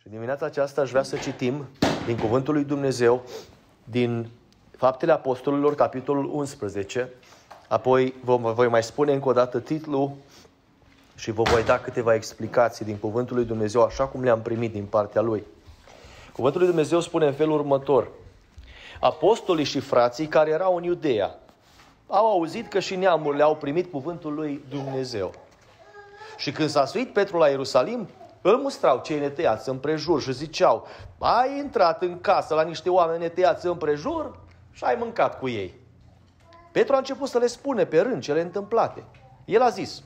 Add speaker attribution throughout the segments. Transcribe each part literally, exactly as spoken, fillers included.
Speaker 1: Și dimineața aceasta aș vrea să citim din Cuvântul lui Dumnezeu, din Faptele Apostolilor, capitolul unsprezece. Apoi vă voi mai spune încă o dată titlul și vă voi da câteva explicații din Cuvântul lui Dumnezeu, așa cum le-am primit din partea Lui. Cuvântul lui Dumnezeu spune în felul următor: apostolii și frații care erau în Iudeea au auzit că și neamurile au primit cuvântul lui Dumnezeu. Și când s-a suit Petru la Ierusalim, îl mustrau cei netăiați împrejur și ziceau: ai intrat în casă la niște oameni netăiați împrejur și ai mâncat cu ei. Petru a început să le spune pe rând cele întâmplate. El a zis: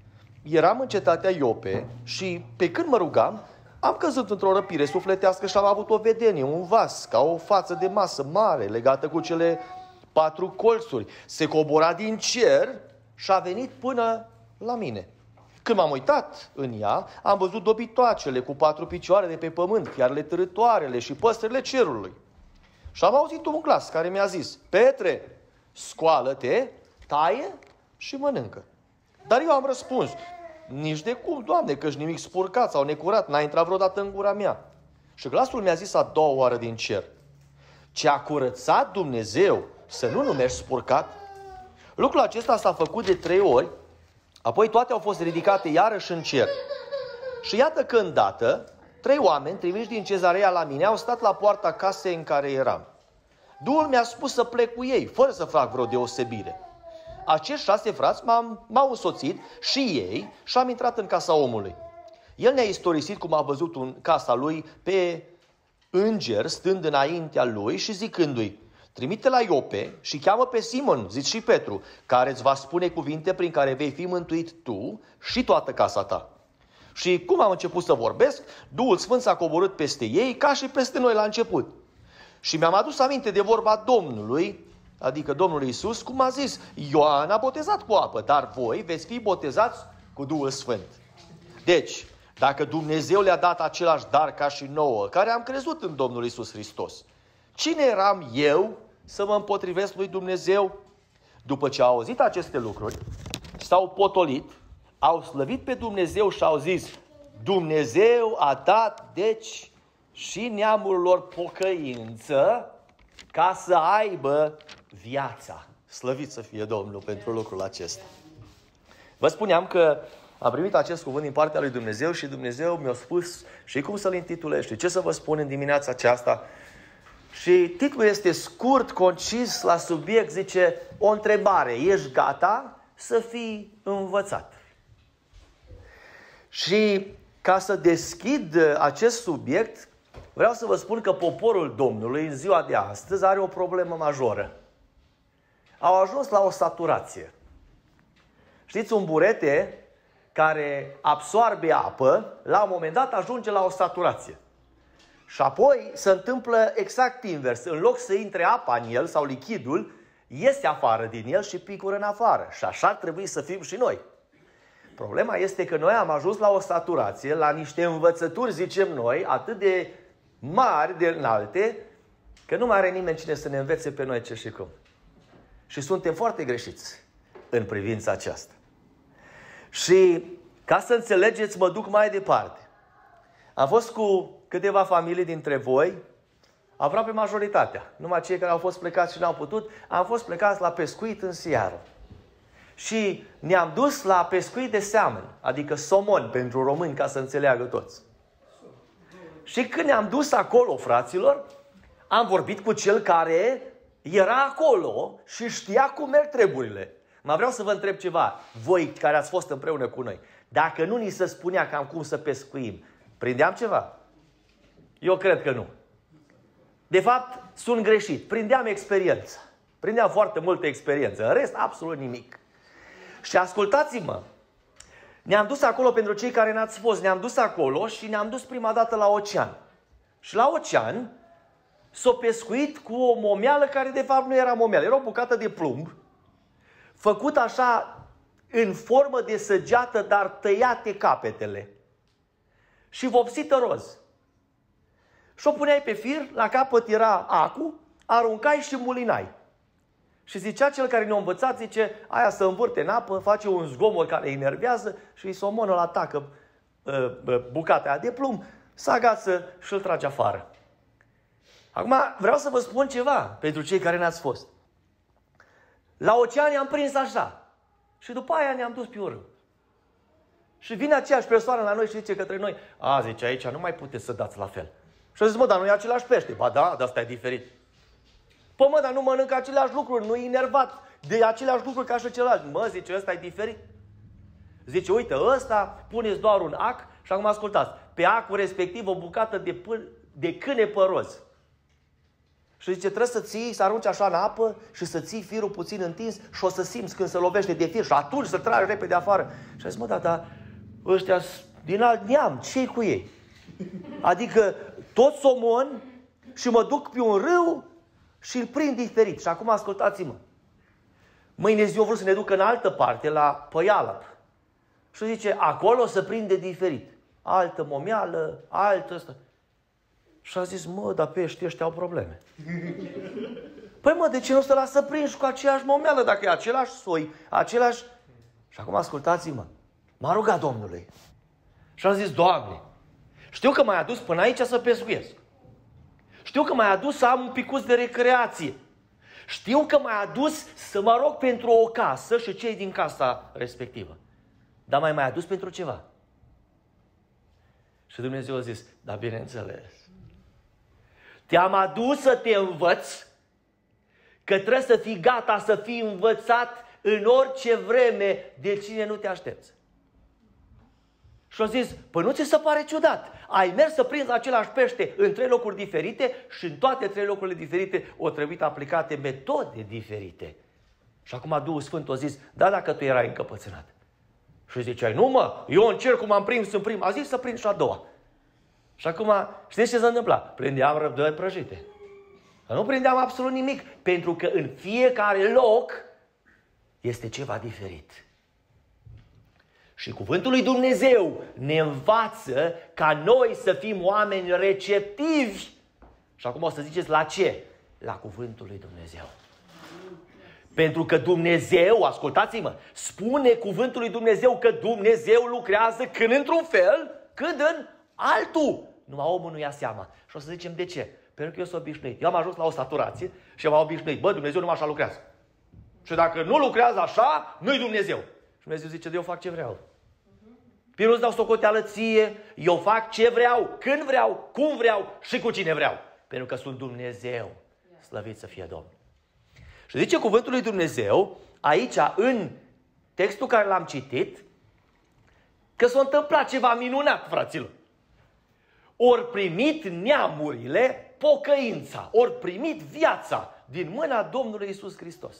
Speaker 1: eram în cetatea Iope și pe când mă rugam, am căzut într-o răpire sufletească și am avut o vedenie, un vas, ca o față de masă mare, legată cu cele patru colțuri. Se cobora din cer și a venit până la mine. Când m-am uitat în ea, am văzut dobitoacele cu patru picioare de pe pământ, fiarele târătoarele și păsările cerului. Și am auzit un glas care mi-a zis: Petre, scoală-te, taie și mănâncă. Dar eu am răspuns: nici de cum, Doamne, că-și nimic spurcat sau necurat n-a intrat vreodată în gura mea. Și glasul mi-a zis a doua oară din cer: ce a curățat Dumnezeu să nu numești spurcat? Lucrul acesta s-a făcut de trei ori, apoi toate au fost ridicate iarăși în cer. Și iată că îndată, trei oameni trimiși din Cezarea la mine au stat la poarta casei în care eram. Duhul mi-a spus să plec cu ei, fără să fac vreo deosebire. Acești șase frați m-am, m-au însoțit și ei și am intrat în casa omului. El ne-a istorisit cum a văzut în casa lui pe înger stând înaintea lui și zicându-i: trimite la Iope și cheamă pe Simon, zis și Petru, care îți va spune cuvinte prin care vei fi mântuit tu și toată casa ta. Și cum am început să vorbesc, Duhul Sfânt s-a coborât peste ei ca și peste noi la început. Și mi-am adus aminte de vorba Domnului, adică Domnul Iisus, cum a zis: Ioan a botezat cu apă, dar voi veți fi botezați cu Duhul Sfânt. Deci, dacă Dumnezeu le-a dat același dar ca și nouă, care am crezut în Domnul Iisus Hristos, cine eram eu să mă împotrivesc lui Dumnezeu? După ce au auzit aceste lucruri, s-au potolit, au slăvit pe Dumnezeu și au zis: Dumnezeu a dat, deci, și neamurilor pocăință ca să aibă viața. Slăvit să fie Domnul pentru lucrul acesta. Vă spuneam că am primit acest cuvânt din partea lui Dumnezeu și Dumnezeu mi-a spus și cum să-l intitulez și ce să vă spun în dimineața aceasta. Și titlul este scurt, concis, la subiect, zice: o întrebare, ești gata să fii învățat? Și ca să deschid acest subiect, vreau să vă spun că poporul Domnului în ziua de astăzi are o problemă majoră. Au ajuns la o saturație. Știți, un burete care absorbe apă, la un moment dat ajunge la o saturație. Și apoi se întâmplă exact invers. În loc să intre apa în el sau lichidul, iese afară din el și picură în afară. Și așa ar trebui să fim și noi. Problema este că noi am ajuns la o saturație, la niște învățături, zicem noi, atât de mari, de înalte, că nu mai are nimeni cine să ne învețe pe noi ce și cum. Și suntem foarte greșiți în privința aceasta. Și ca să înțelegeți, mă duc mai departe. Am fost cu câteva familii dintre voi, aproape majoritatea, numai cei care au fost plecați și n-au putut, am fost plecați la pescuit în Seară. Și ne-am dus la pescuit de seamăn, adică somon pentru români, ca să înțeleagă toți. Și când ne-am dus acolo, fraților, am vorbit cu cel care era acolo și știa cum merg treburile. Mă vreau să vă întreb ceva, voi care ați fost împreună cu noi, dacă nu ni se spunea cam cum să pescuim, prindeam ceva? Eu cred că nu. De fapt, sunt greșit. Prindeam experiență. Prindeam foarte multă experiență. În rest, absolut nimic. Și ascultați-mă, ne-am dus acolo, pentru cei care n-ați fost, ne-am dus acolo și ne-am dus prima dată la ocean. Și la ocean s-a pescuit cu o momeală care de fapt nu era momeală. Era o bucată de plumb, făcut așa în formă de săgeată, dar tăiate capetele. Și vopsită roz. Și o puneai pe fir, la capăt era acu, aruncai și mulinai. Și zicea cel care ne-a învățat, zice, aia se învârte în apă, face un zgomot care îi enervează și îi somonul atacă uh, bucata aia de plumb. se agață și îl trage afară. Acum vreau să vă spun ceva pentru cei care n-ați fost. La ocean ne-am prins așa. Și după aia ne-am dus pe urmă. Și vine aceeași persoană la noi și zice către noi, a, zice, aici nu mai puteți să dați la fel. Și a zis, mă, dar nu e același pește. Ba da, dar ăsta e diferit. Păi mă, dar nu mănâncă aceleași lucruri, nu e inervat de aceleași lucruri ca și celălalt. Mă, zice, ăsta e diferit. Zice, uite, ăsta puneți doar un ac și acum ascultați. Pe acul respectiv o bucată de, pân, de câine păroz. Și zice, trebuie să ții, să arunci așa în apă și să ții firul puțin întins și o să simți când se lovește de fir și atunci să tragi repede afară. Și a zis, mă, da, da, ăștia din alt neam, ce-i cu ei? Adică tot somon și mă duc pe un râu și îl prind diferit. Și acum ascultați-mă. Mâine zi eu vreau să ne duc în altă parte, la Păială. Și zice, acolo se prinde diferit. Altă momeală, altă ăsta. Și a zis, mă, dar peștii ăștia au probleme. Păi mă, de ce nu să lasă prinși cu aceeași momeală, dacă e același soi, același... Și acum ascultați-mă. M-a rugat Domnului. Și am zis, Doamne, știu că m-ai adus până aici să pescuiesc. Știu că m-ai adus să am un picuț de recreație. Știu că m-ai adus să mă rog pentru o casă și cei din casa respectivă. Dar m-ai mai adus pentru ceva. Și Dumnezeu a zis, da, bineînțeles. Te-am adus să te învăț că trebuie să fii gata să fii învățat în orice vreme de cine nu te aștepți. Și a zis, păi nu ți se pare ciudat? Ai mers să prinzi același pește în trei locuri diferite și în toate trei locurile diferite au trebuit aplicate metode diferite. Și acum Duhul Sfânt a zis, da, dacă tu erai încăpățânat. Și ziceai, nu mă, eu încerc cum am prins în prima. A zis să prind și a doua. Și acum, știți ce se întâmpla? Prindeam răbdări prăjite. Dar nu prindeam absolut nimic, pentru că în fiecare loc este ceva diferit. Și cuvântul lui Dumnezeu ne învață ca noi să fim oameni receptivi. Și acum o să ziceți la ce? La cuvântul lui Dumnezeu. Pentru că Dumnezeu, ascultați-mă, spune cuvântul lui Dumnezeu că Dumnezeu lucrează când într-un fel, când în altul. Numai omul nu ia seama. Și o să zicem de ce? Pentru că eu sunt obișnuit. Eu am ajuns la o saturație și m-am obișnuit. Bă, Dumnezeu numai așa lucrează. Și dacă nu lucrează așa, nu-i Dumnezeu. Și Dumnezeu zice, de eu fac ce vreau. Pe nu-ți dau socoteală ție, eu fac ce vreau, când vreau, cum vreau și cu cine vreau. Pentru că sunt Dumnezeu. Slăvit să fie Domnul. Și zice cuvântul lui Dumnezeu, aici, în textul care l-am citit, că s-a întâmplat ceva minunat, fraților. Ori primit neamurile pocăința, ori primit viața din mâna Domnului Iisus Hristos.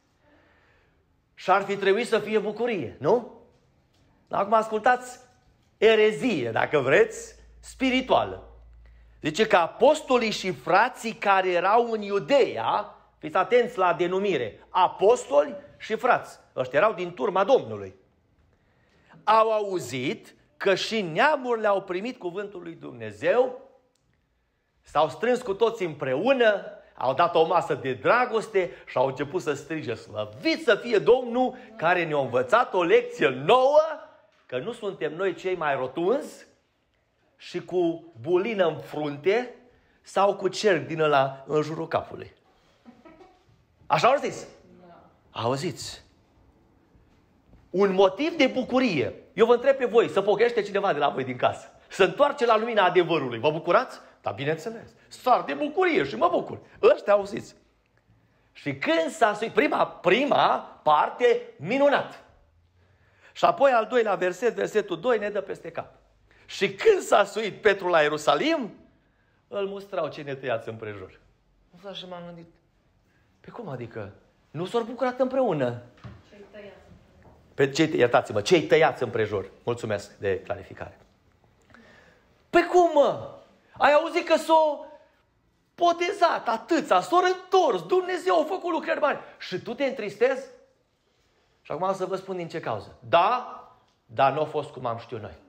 Speaker 1: Și ar fi trebuit să fie bucurie, nu? Acum ascultați erezie, dacă vreți, spirituală. Zice că apostolii și frații care erau în Iudeea, fiți atenți la denumire, apostoli și frați, ăștia erau din turma Domnului, au auzit că și neamurile au primit cuvântul lui Dumnezeu, s-au strâns cu toți împreună, au dat o masă de dragoste și au început să strige, slăvit să fie Domnul care ne-a învățat o lecție nouă, că nu suntem noi cei mai rotunzi și cu bulină în frunte sau cu cerc din ăla în jurul capului. Așa auziți? Auziți? Un motiv de bucurie. Eu vă întreb pe voi, să pocăiește cineva de la voi din casă, să întoarce la lumina adevărului. Vă bucurați? Da, bineînțeles. Sar de bucurie și mă bucur. Ăștia auziți. Și când s-a suit, prima, prima parte, minunat. Și apoi al doilea verset, versetul doi, ne dă peste cap. Și când s-a suit Petru la Ierusalim, îl mustrau cei netăiați împrejur. Nu s-a și m-am gândit. Pe cum adică? Nu s-au bucurat împreună? Cei tăiați. Pe cei, iertați-mă, cei tăiați împrejur. Mulțumesc de clarificare. Pe cum, mă? Ai auzit că s-o botezat atâția, s-au întors, Dumnezeu a făcut lucrări mari. Și tu te întristezi? Și acum o să vă spun din ce cauză. Da, dar nu a fost cum am știut noi.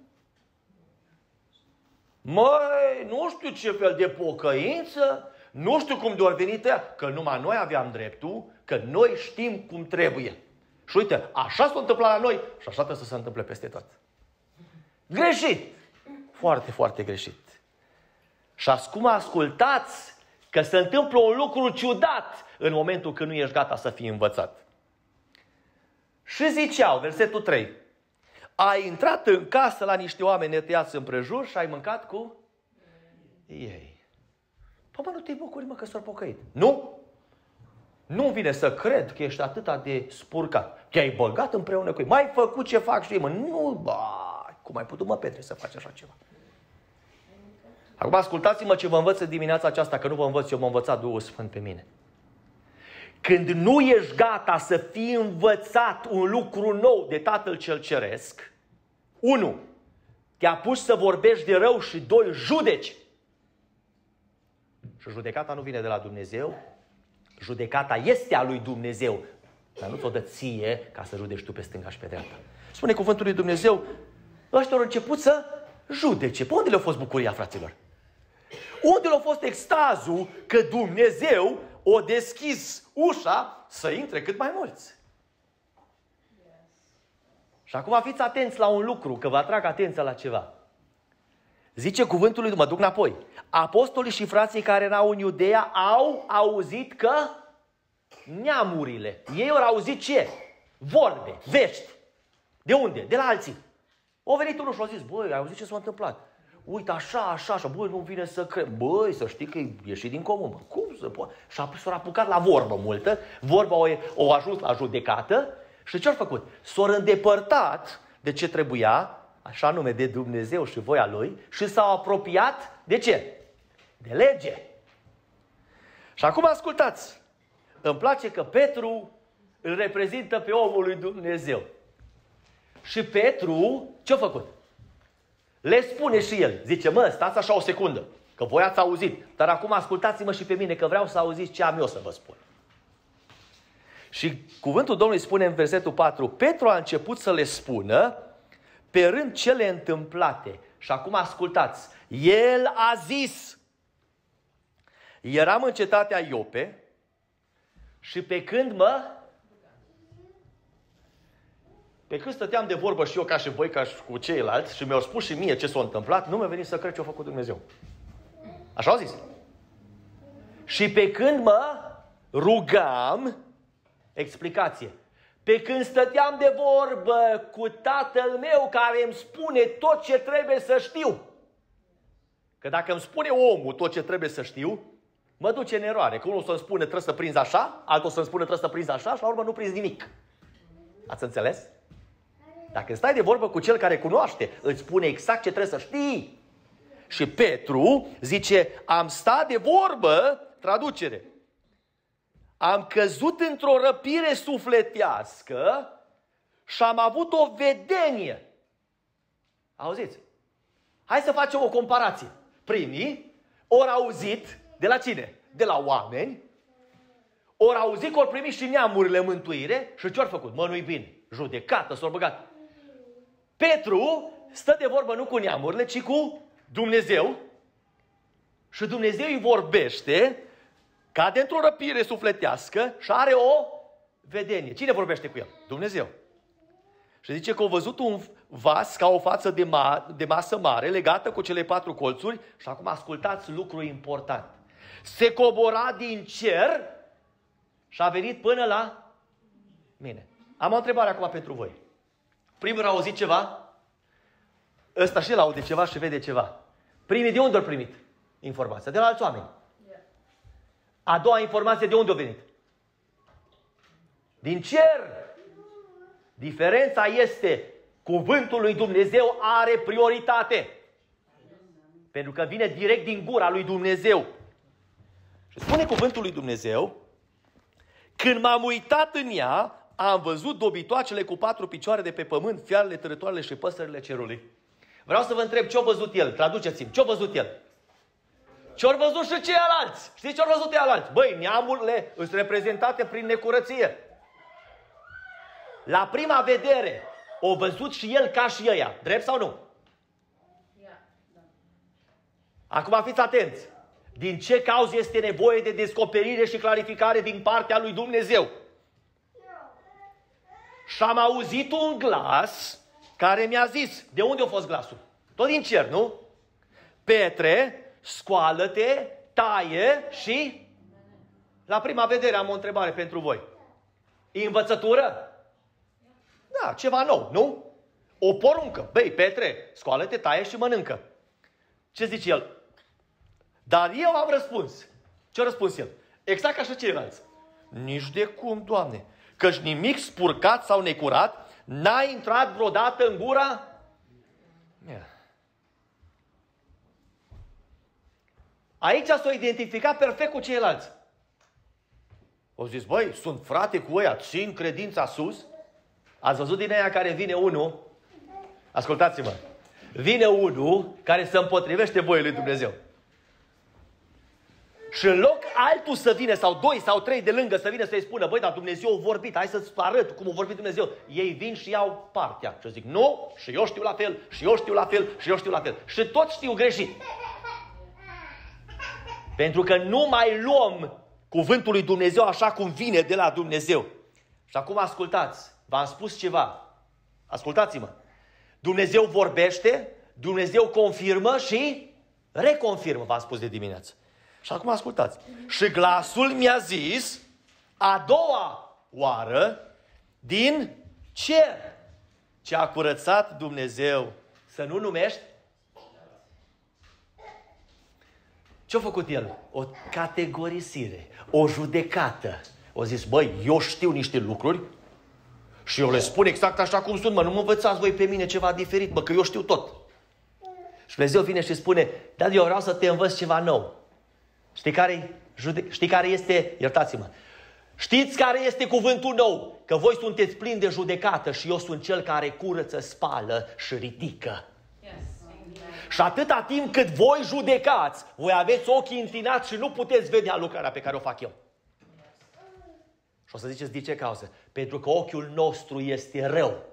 Speaker 1: Măi, nu știu ce fel de pocăință, nu știu cum de-or venit ea, că numai noi aveam dreptul, că noi știm cum trebuie. Și uite, așa s-a întâmplat la noi și așa trebuie să se întâmple peste tot. Greșit! Foarte, foarte greșit. Și acum ascultați că se întâmplă un lucru ciudat în momentul când nu ești gata să fii învățat. Și ziceau, versetul trei, ai intrat în casă la niște oameni netăiați împrejur și ai mâncat cu ei. Păi mă, nu te bucuri, mă, că s-au pocăit. Nu? Nu vine să cred că ești atât de spurcat. Te-ai băgat împreună cu ei. Mai făcut ce fac și ei, mă. Nu, ba, cum ai putut, mă, Petre, să faci așa ceva? Acum ascultați-mă ce vă învăț în dimineața aceasta, că nu vă învăț eu, m-a învățat Duhul Sfânt pe mine. Când nu ești gata să fii învățat un lucru nou de Tatăl cel Ceresc, unu, te apuci să vorbești de rău și doi, judeci. Și judecata nu vine de la Dumnezeu, judecata este a lui Dumnezeu, dar nu ți-o dă ție ca să judeci tu pe stânga și pe dreapta. Spune cuvântul lui Dumnezeu, ăștia au început să judece. Pe unde le-a fost bucuria, fraților? Unde le-a fost extazul că Dumnezeu o deschis ușa să intre cât mai mulți? Și acum fiți atenți la un lucru, că vă atrag atenția la ceva. Zice cuvântul lui, mă duc înapoi. Apostolii și frații care erau în Iudeea au auzit că neamurile, ei au auzit ce? Vorbe, vești. De unde? De la alții. Au venit unul și au zis, băi, ai auzit ce s-a întâmplat? Uite, așa, așa, așa, băi, nu vine să cred. Băi, să știi că e ieșit din comun, bă. Cum să poate? Și s-au apucat la vorbă multă, vorba o, o ajuns la judecată și ce-au făcut? S-au îndepărtat de ce trebuia, așa nume, de Dumnezeu și voia Lui și s-au apropiat de ce? De lege. Și acum ascultați, îmi place că Petru îl reprezintă pe omul lui Dumnezeu. Și Petru ce-a făcut? Le spune și el, zice, mă, stați așa o secundă, că voi ați auzit, dar acum ascultați-mă și pe mine, că vreau să auziți ce am eu să vă spun. Și cuvântul Domnului spune în versetul patru, Petru a început să le spună pe rând cele întâmplate. Și acum ascultați, el a zis, eram în cetatea Iope și pe când mă... Pe când stăteam de vorbă și eu ca și voi, ca și cu ceilalți, și mi-au spus și mie ce s-a întâmplat, nu mi-a venit să cred ce a făcut Dumnezeu. Așa au zis. Și pe când mă rugam, explicație, pe când stăteam de vorbă cu tatăl meu care îmi spune tot ce trebuie să știu. Că dacă îmi spune omul tot ce trebuie să știu, mă duce în eroare. Că unul o să-mi spune trebuie să prinzi așa, altul o să-mi spune trebuie să prinzi așa și la urmă nu prinzi nimic. Ați înțeles? Dacă stai de vorbă cu cel care cunoaște, îți spune exact ce trebuie să știi. Și Petru zice, am stat de vorbă, traducere, am căzut într-o răpire sufletească și am avut o vedenie. Auziți? Hai să facem o comparație. Primii ori auzit de la cine? De la oameni. Ori auzit că ori primit și neamurile mântuire și ce-ori făcut? Mă, nu-i bine. Judecată, s-au băgat. Petru stă de vorbă nu cu neamurile, ci cu Dumnezeu. Și Dumnezeu îi vorbește, cade într-o răpire sufletească și are o vedenie. Cine vorbește cu el? Dumnezeu. Și zice că a văzut un vas ca o față de, ma- de masă mare, legată cu cele patru colțuri. Și acum ascultați lucru important. Se cobora din cer și a venit până la mine. Am o întrebare acum pentru voi. Primul a auzit ceva? Ăsta și el aude ceva și vede ceva. Primii de unde au primit informația? De la alți oameni. A doua informație de unde a venit? Din cer. Diferența este, cuvântul lui Dumnezeu are prioritate. Pentru că vine direct din gura lui Dumnezeu. Și spune cuvântul lui Dumnezeu, când m-am uitat în ea, am văzut dobitoacele cu patru picioare de pe pământ, fiarele, târătoarele și păsările cerului. Vreau să vă întreb ce-a văzut el. Traduceți-mi. Ce-a văzut el? Ce-au văzut și ceilalți? Știți ce-au văzut ceilalți? Băi, neamurile sunt reprezentate prin necurăție. La prima vedere, o văzut și el ca și ăia. Drept sau nu? Acum fiți atenți. Din ce cauză este nevoie de descoperire și clarificare din partea lui Dumnezeu? Și am auzit un glas care mi-a zis. De unde a fost glasul? Tot din cer, nu? Petre, scoală-te, taie și... La prima vedere am o întrebare pentru voi. E învățătură? Da, ceva nou, nu? O poruncă. Băi, Petre, scoală-te, taie și mănâncă. Ce zice el? Dar eu am răspuns. Ce-a răspuns el? Exact ca și ceilalți. Nici de cum, Doamne. Căci nimic spurcat sau necurat n-a intrat vreodată în gura mea. Aici s-a identificat perfect cu ceilalți. O zis, băi, sunt frate cu ăia, țin credința sus. Ați văzut din aia care vine unul, ascultați-mă, vine unul care se împotrivește voii lui Dumnezeu. Și în loc altul să vină, sau doi sau trei de lângă să vină să-i spună, băi, dar Dumnezeu a vorbit, hai să-ți arăt cum a vorbit Dumnezeu. Ei vin și iau partea. Și zic, nu, și eu știu la fel, și eu știu la fel, și eu știu la fel. Și toți știu greșit. Pentru că nu mai luăm cuvântul lui Dumnezeu așa cum vine de la Dumnezeu. Și acum ascultați, v-am spus ceva. Ascultați-mă. Dumnezeu vorbește, Dumnezeu confirmă și reconfirmă, v-am spus de dimineață. Și acum ascultați. Și glasul mi-a zis, a doua oară, din cer, ce a curățat Dumnezeu, să nu numești. Ce-a făcut el? O categorisire, o judecată. O zis, băi, eu știu niște lucruri și eu le spun exact așa cum sunt, mă, nu mă învățați voi pe mine ceva diferit, mă, că eu știu tot. Și Dumnezeu vine și spune, dar eu vreau să te învăț ceva nou. Știi care, jude... Știi care este, iertați-mă, știți care este cuvântul nou? Că voi sunteți plini de judecată și eu sunt cel care curăță, spală și ridică. Yes. Și atâta timp cât voi judecați, voi aveți ochii întinați și nu puteți vedea lucrarea pe care o fac eu. Și o să ziceți, de ce cauză? Pentru că ochiul nostru este rău.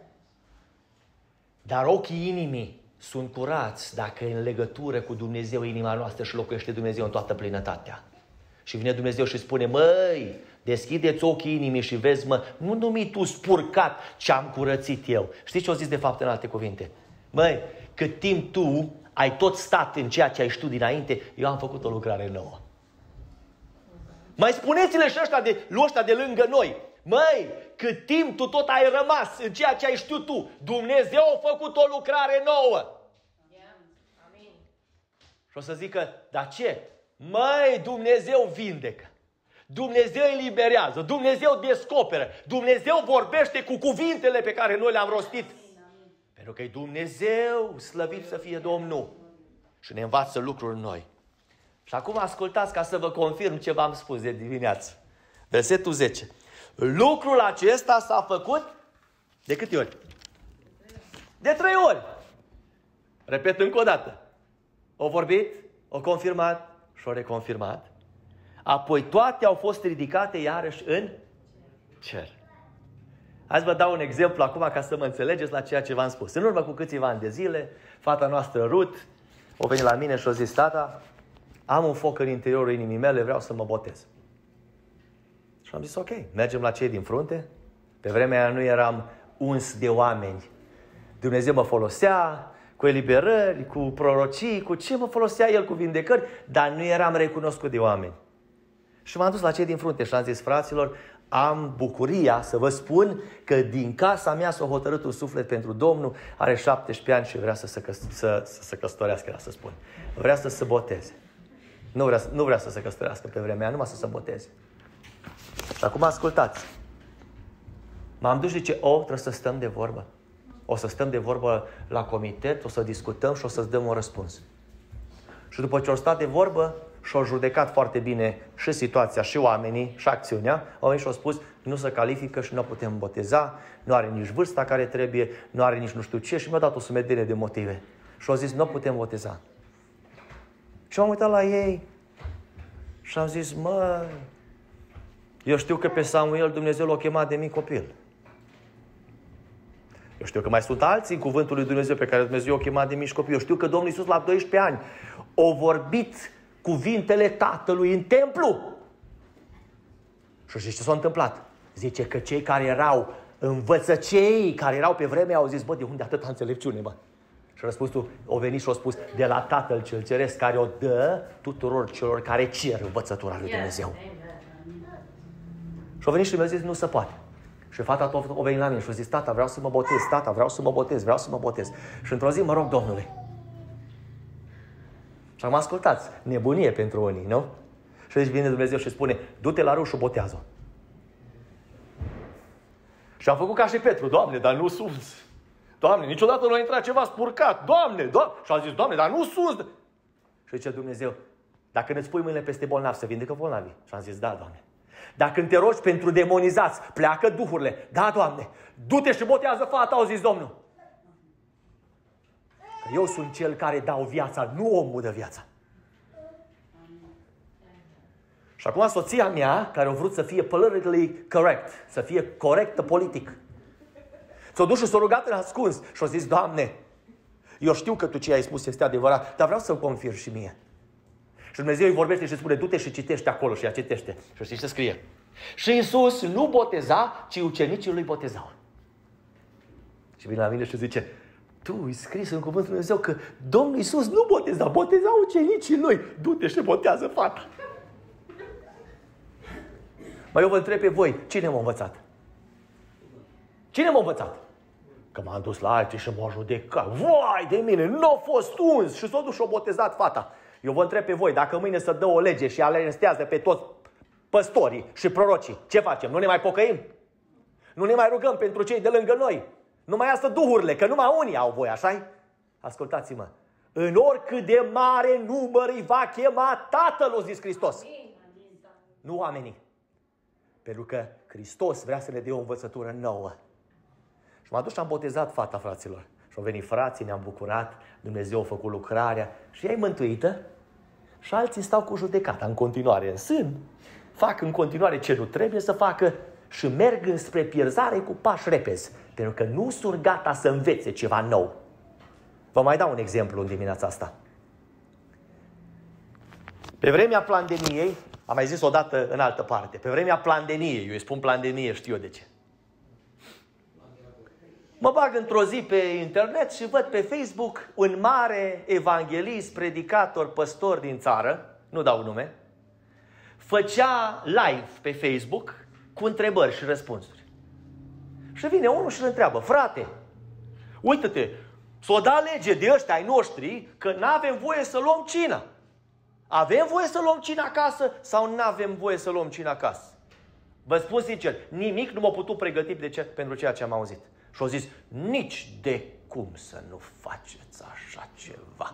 Speaker 1: Dar ochii inimii sunt curați dacă e în legătură cu Dumnezeu inima noastră și locuiește Dumnezeu în toată plinătatea. Și vine Dumnezeu și spune, măi, deschideți ochii inimii și vezi, mă, nu numi tu spurcat ce am curățit eu. Știi ce o zis de fapt în alte cuvinte? Măi, cât timp tu ai tot stat în ceea ce ai știut dinainte, eu am făcut o lucrare nouă. Mai spuneți-le și ăștia de, ăștia de lângă noi, măi, cât timp tu tot ai rămas în ceea ce ai știut tu, Dumnezeu a făcut o lucrare nouă. Amin. Și o să zică, dar ce? Măi, Dumnezeu vindecă. Dumnezeu eliberează, Dumnezeu descoperă, Dumnezeu vorbește cu cuvintele pe care noi le-am rostit. Amin. Pentru că e Dumnezeu, slăvit să fie Domnul. Și ne învață lucruri noi. Și acum ascultați ca să vă confirm ce v-am spus de dimineață. Versetul zece. Lucrul acesta s-a făcut de câte ori? De trei ori. Repet încă o dată. O vorbit, o confirmat și o reconfirmat. Apoi toate au fost ridicate iarăși în cer. Hai să vă dau un exemplu acum ca să mă înțelegeți la ceea ce v-am spus. În urmă cu câțiva ani de zile, fata noastră Ruth o venit la mine și a zis, tata, am un foc în interiorul inimii mele, vreau să mă botez. Și am zis, ok, mergem la cei din frunte. Pe vremea aia nu eram uns de oameni. Dumnezeu mă folosea cu eliberări, cu prorocii, cu ce mă folosea El, cu vindecări, dar nu eram recunoscut de oameni. Și m-am dus la cei din frunte și am zis, fraților, am bucuria să vă spun că din casa mea s-a hotărât un suflet pentru Domnul, are șaptesprezece ani și vrea să se, căs- să, să se căsătorească, era să spun. Vrea să se boteze. Nu vrea, nu vrea să se căsătorească pe vremea aia, numai să se boteze. Și acum ascultați. M-am dus și zice, o, trebuie să stăm de vorbă. O să stăm de vorbă la comitet, o să discutăm și o să-ți dăm un răspuns. Și după ce au stat de vorbă și au judecat foarte bine și situația, și oamenii, și acțiunea, au venit și au spus, nu se califică și nu o putem boteza, nu are nici vârsta care trebuie, nu are nici nu știu ce, și mi-a dat o sumedenie de motive. Și au zis, nu o putem boteza. Și m-am uitat la ei și am zis, mă, eu știu că pe Samuel Dumnezeu l-a chemat de mic copil. Eu știu că mai sunt alții în cuvântul lui Dumnezeu pe care Dumnezeu l-a chemat de mici copii. Eu știu că Domnul Iisus la doisprezece ani a vorbit cuvintele Tatălui în templu. Și știți ce s-a întâmplat? Zice că cei care erau învățăcei, care erau pe vreme, au zis, bă, de unde atâta înțelepciune, bă? Și răspunsul o venit și a spus, de la Tatăl cel Ceresc, care o dă tuturor celor care cer învățătura lui Dumnezeu. Și a venit și mi-a zis, nu se poate. Și fata tot o venit la mine și a zis, tata, vreau să mă botez, tata, vreau să mă botez, vreau să mă botez. Și într-o zi, mă rog, Domnule. Și am ascultat, nebunie pentru unii, nu? Și deci vine Dumnezeu și spune, du-te la râu și botează-o. Și am făcut ca și Petru, Doamne, dar nu sunt. Doamne, niciodată nu a intrat ceva spurcat. Doamne, Doamne. Și a zis, Doamne, dar nu sunt. Și zice Dumnezeu, dacă ne-ți pui mâinile peste bolnavi, să vindecă bolnavii. Și am zis, da, Doamne. Dacă te rogi pentru demonizați, pleacă duhurile. Da, Doamne. Du-te și botează fata, au zis Domnul. Că eu sunt cel care dau viața, nu omul dă viața. Și acum soția mea, care a vrut să fie politically correct, să fie corectă politic, s-a dus și s-a rugat în ascuns și a zis, Doamne, eu știu că Tu ce ai spus este adevărat, dar vreau să-l confirm și mie. Și Dumnezeu îi vorbește și spune, du-te și citește acolo și ea citește. Și știi ce scrie? Și Iisus nu boteza, ci ucenicii lui botezau. Și vine la mine și zice, tu îi scris în cuvântul lui Dumnezeu că Domnul Iisus nu boteza, boteza ucenicii lui. Du-te și botează fata. Mai eu vă întreb pe voi, cine m-a învățat? Cine m-a învățat? Că m-am dus la alții și m-a judecat. Vai de mine, nu a fost uns și s-a dus și a botezat fata. Eu vă întreb pe voi, dacă mâine să dă o lege și arestează pe toți păstorii și prorocii, ce facem? Nu ne mai pocăim? Nu ne mai rugăm pentru cei de lângă noi? Nu mai iasă duhurile, că numai unii au voie, așa-i? Ascultați-mă. În oricât de mare număr îi va chema Tatăl, a zis Hristos. Nu oamenii. Pentru că Hristos vrea să ne dea o învățătură nouă. Și m-am dus și am botezat fata, fraților. Și au venit frații, ne-am bucurat, Dumnezeu a făcut lucrarea și ea e mântuită. Și alții stau cu judecata în continuare în sân. Fac în continuare ce nu trebuie să facă și merg înspre pierzare cu pași repezi. Pentru că nu sunt gata să învețe ceva nou. Vă mai dau un exemplu în dimineața asta. Pe vremea pandemiei, am mai zis odată în altă parte, pe vremea pandemiei, eu îi spun pandemie, știu eu de ce. Mă bag într-o zi pe internet și văd pe Facebook un mare evanghelist, predicator, păstor din țară, nu dau nume, făcea live pe Facebook cu întrebări și răspunsuri. Și vine unul și îl întreabă, frate, uită-te, s-o da lege de ăștia ai noștri că n-avem voie să luăm cina. Avem voie să luăm cina acasă sau n-avem voie să luăm cina acasă? Vă spun sincer, nimic nu m-a putut pregăti de ce, pentru ceea ce am auzit. Și au zis, nici de cum să nu faceți așa ceva.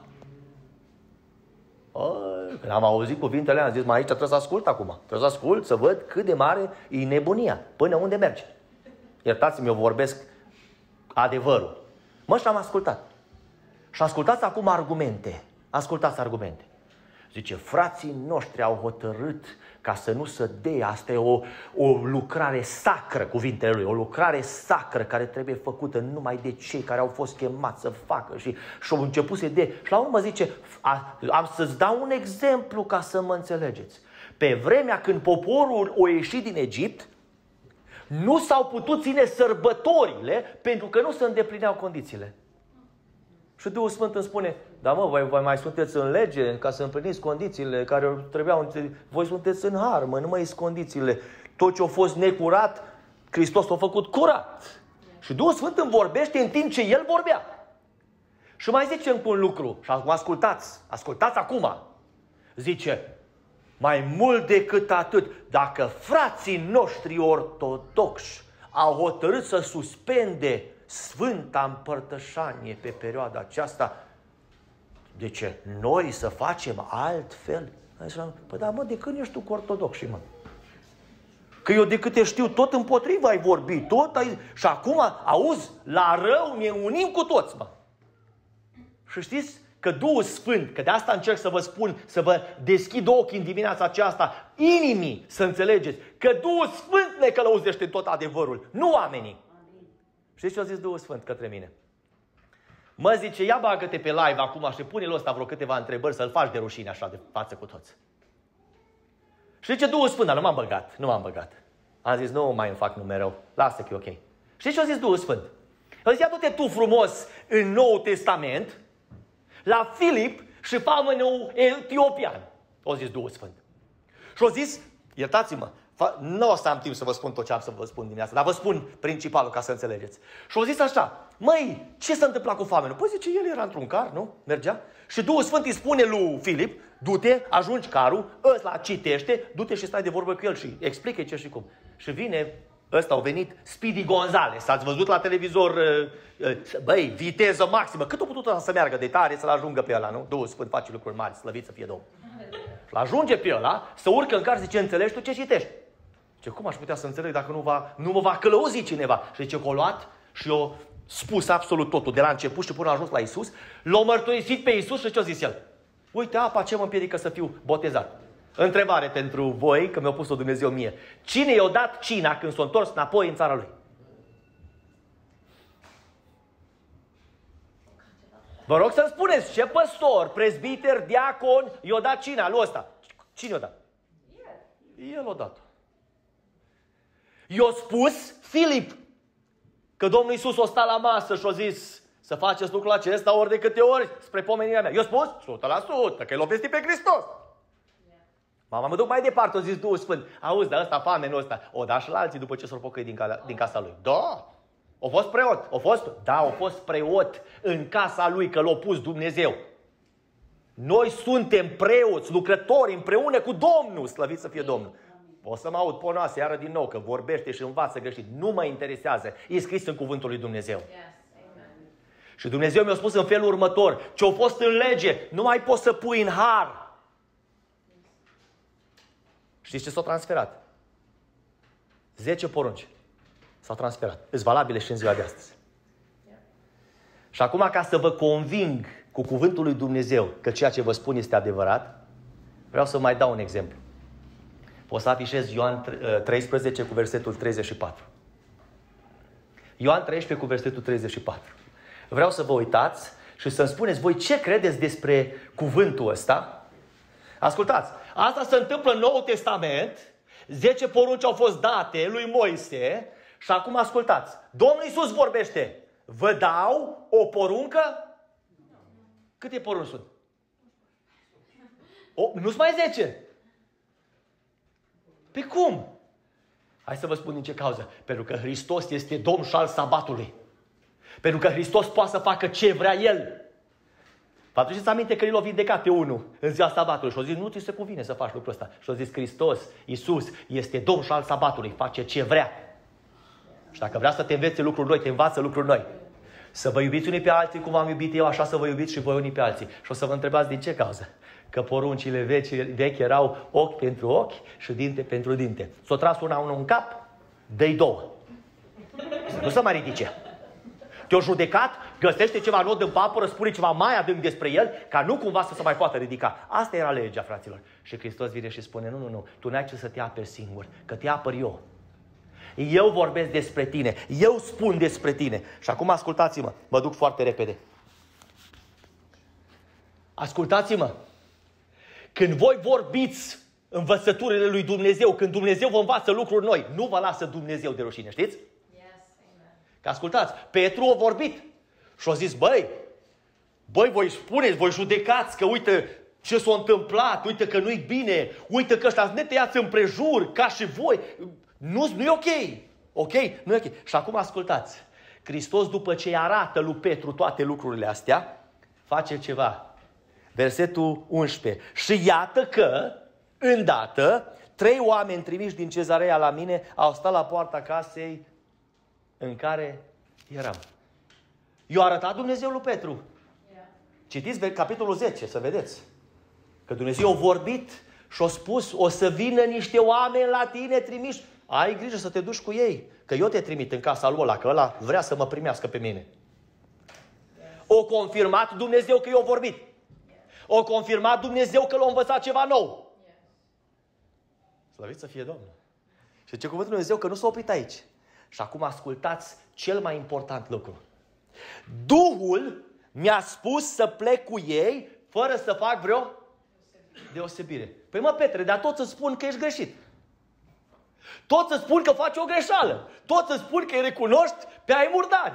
Speaker 1: O, când am auzit cuvintele, am zis, mai aici trebuie să ascult acum. Trebuie să ascult, să văd cât de mare e nebunia, până unde merge. Iertați-mi, eu vorbesc adevărul. Mă, și am ascultat. Și ascultați acum argumente. Ascultați argumente. Zice, frații noștri au hotărât ca să nu se dea, asta e o, o lucrare sacră, cuvintele lui, o lucrare sacră care trebuie făcută numai de cei care au fost chemați să facă și, și au început să dea. Și la urmă zice, a, am să-ți dau un exemplu ca să mă înțelegeți. Pe vremea când poporul a ieșit din Egipt, nu s-au putut ține sărbătorile pentru că nu se îndeplineau condițiile. Și Duhul Sfânt îmi spune, da mă, voi, voi mai sunteți în lege ca să împliniți condițiile care trebuiau, voi sunteți în har, mă, nu mai sunt condițiile. Tot ce a fost necurat, Hristos a făcut curat. Și Duhul Sfânt îmi vorbește în timp ce El vorbea. Și mai zice încă un lucru, și acum ascultați, ascultați acum. Zice, mai mult decât atât, dacă frații noștri ortodoxi au hotărât să suspende Sfânta Împărtășanie pe perioada aceasta, de ce? Noi să facem altfel? Păi da, mă, de când ești tu cu ortodoxii, mă? Că eu de câte știu, tot împotriva ai vorbit, tot ai... Și acum, auzi, la rău ne unim cu toți, mă. Și știți că Duhul Sfânt, că de asta încerc să vă spun, să vă deschid ochii în dimineața aceasta, inimii, să înțelegeți, că Duhul Sfânt ne călăuzește tot adevărul, nu oamenii. Știți ce a zis Duhul Sfânt către mine? Mă zice, ia bagă-te pe live acum și pune-l ăsta vreo câteva întrebări să-l faci de rușine așa de față cu toți. Știți ce Duhul Sfânt? Dar nu m-am băgat, nu m-am băgat. Am zis, nu mai îmi fac nume rău, lasă că e ok. Știți ce a zis Duhul Sfânt? El zicea, du-te tu frumos în Noul Testament, la Filip și fă-mă etiopian. O zis Duhul Sfânt. Și o zis, iertați-mă, nu o să am timp să vă spun tot ce am să vă spun din asta, dar vă spun principalul ca să înțelegeți. Și o zis așa, măi, ce s-a întâmplat cu famenul? Păi zice, el era într-un car, nu? Mergea. Și Duhul Sfânt îi spune lui Filip, du-te, ajungi carul, ăsta citește, du-te și stai de vorbă cu el și explică ce și cum. Și vine, ăsta a venit Speedy Gonzales, ați văzut la televizor, băi, viteză maximă, cât a putut ăsta să meargă de tare să-l ajungă pe ăla, nu? Duhul Sfânt face lucruri mari, slăvit să fie Domnul. L-ajunge pe ăla, să urcă în car, zice, înțelegi tu ce citești? Ce cum aș putea să înțeleg dacă nu, va, nu mă va călăuzi cineva? Și zice că o luat și o spus absolut totul, de la început și până a ajuns la Iisus, l-a mărturisit pe Iisus și ce-a zis el? Uite, apa ce mă împiedică să fiu botezat? Întrebare pentru voi, că mi-a pus-o Dumnezeu mie. Cine i-a dat cina când s-a întors înapoi în țara lui? Vă rog să-mi spuneți, ce păstor, prezbiter, diacon i-a dat cina lui ăsta? Cine i-a dat? El a dat. I-a spus Filip că Domnul Iisus o sta la masă și a zis să faceți lucrul acesta ori de câte ori spre pomenirea mea. I-a spus o sută la sută că l-a vestit pe Hristos. Mama, mă duc mai departe, a zis Duhul Sfânt. Auzi, dar ăsta, famenul ăsta, o da și la alții după ce s-au pocăit din, ca, din casa lui. Da, a fost preot. A fost? Da, a fost preot în casa lui, că l-a pus Dumnezeu. Noi suntem preoți, lucrători împreună cu Domnul, slăvit să fie Domnul. O să mă aud ponoasă iară din nou că vorbește și învață greșit. Nu mă interesează. E scris în cuvântul lui Dumnezeu. Yes. Și Dumnezeu mi-a spus în felul următor. Ce-a fost în lege, nu mai poți să pui în har. Știți ce s-a transferat? Zece porunci s-au transferat. Sunt valabile și în ziua de astăzi. Yeah. Și acum, ca să vă conving cu cuvântul lui Dumnezeu că ceea ce vă spun este adevărat, vreau să mai dau un exemplu. O să afișez Ioan treisprezece cu versetul treizeci și patru. Ioan treisprezece cu versetul treizeci și patru. Vreau să vă uitați și să-mi spuneți voi ce credeți despre cuvântul ăsta. Ascultați, asta se întâmplă în Noul Testament, zece porunci au fost date lui Moise și acum ascultați. Domnul Iisus vorbește, vă dau o poruncă? Câte porunci sunt? O, nu-s mai zece. Pe cum? Hai să vă spun din ce cauză. Pentru că Hristos este Domn și al sabatului. Pentru că Hristos poate să facă ce vrea El. Vă aduceți aminte că El a vindecat pe unul în ziua sabatului și a zis, nu ți se cuvine să faci lucrul ăsta. Și a zis, Hristos, Iisus, este Domn și al sabatului, face ce vrea. Și dacă vrea să te învețe lucruri noi, te învață lucruri noi. Să vă iubiți unii pe alții cum am iubit eu, așa să vă iubiți și voi unii pe alții. Și o să vă întrebați din ce cauză. Că poruncile vechi, vechi erau ochi pentru ochi și dinte pentru dinte. S-o tras una unul în cap, dă-i două. Nu se mai ridice. Te-o judecat, găsește ceva nod în papură, spune ceva mai adânc despre el, ca nu cumva să se mai poată ridica. Asta era legea, fraților. Și Hristos vine și spune, nu, nu, nu, tu n-ai ce să te aperi singur, că te apăr eu. Eu vorbesc despre tine, eu spun despre tine. Și acum ascultați-mă, mă duc foarte repede. Ascultați-mă. Când voi vorbiți învățăturile lui Dumnezeu, când Dumnezeu vă învață lucruri noi, nu vă lasă Dumnezeu de rușine, știți? Yes, amen. Că ascultați, Petru a vorbit și a zis, băi, băi, voi spuneți, voi judecați că uite ce s-a întâmplat, uite că nu-i bine, uite că ăștia ne tăiați împrejur, ca și voi, nu, nu e ok, ok? Nu e ok. Și acum ascultați, Hristos după ce îi arată lui Petru toate lucrurile astea, face ceva. Versetul unsprezece. Și iată că, îndată, trei oameni trimiși din Cezarea la mine au stat la poarta casei în care eram. I-a arătat Dumnezeu lui Petru. Yeah. Citiți capitolul zece, să vedeți. Că Dumnezeu a vorbit și a spus, o să vină niște oameni la tine trimiși. Ai grijă să te duci cu ei, că eu te trimit în casa lui ăla, că ăla vrea să mă primească pe mine. Yes. O confirmat Dumnezeu că i-a vorbit. O confirmat Dumnezeu că l-a învățat ceva nou. Yes. Slăvit să fie Domnul. Și ce cuvântul Dumnezeu că nu s-a oprit aici. Și acum ascultați cel mai important lucru. Duhul mi-a spus să plec cu ei fără să fac vreo deosebire. Păi mă, Petre, dar toți îți spun că ești greșit. Toți îți spun că faci o greșeală. Toți îți spun că îi recunoști pe ai murdari.